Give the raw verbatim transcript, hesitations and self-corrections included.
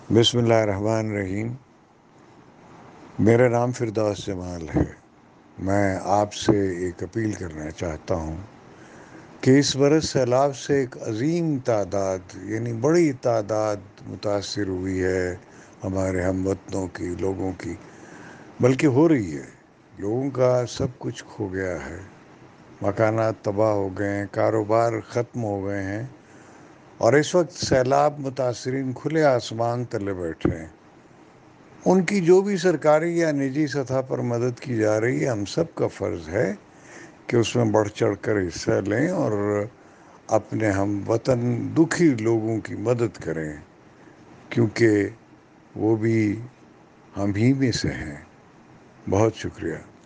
बिस्मिल्लाहिर्रहमानिर्रहीम। मेरा नाम फिरदौस जमाल है। मैं आपसे एक अपील करना चाहता हूँ कि इस बरस सैलाब से एक अजीम तादाद यानी बड़ी तादाद मुतासिर हुई है हमारे हमवतनों की, लोगों की, बल्कि हो रही है। लोगों का सब कुछ खो गया है, मकानात तबाह हो गए हैं, कारोबार ख़त्म हो गए हैं और इस वक्त सैलाब मुतासरीन खुले आसमान तले बैठे हैं। उनकी जो भी सरकारी या निजी सतह पर मदद की जा रही है, हम सब का फ़र्ज़ है कि उसमें बढ़ चढ़ कर हिस्सा लें और अपने हम वतन दुखी लोगों की मदद करें, क्योंकि वो भी हम ही में से हैं। बहुत शुक्रिया।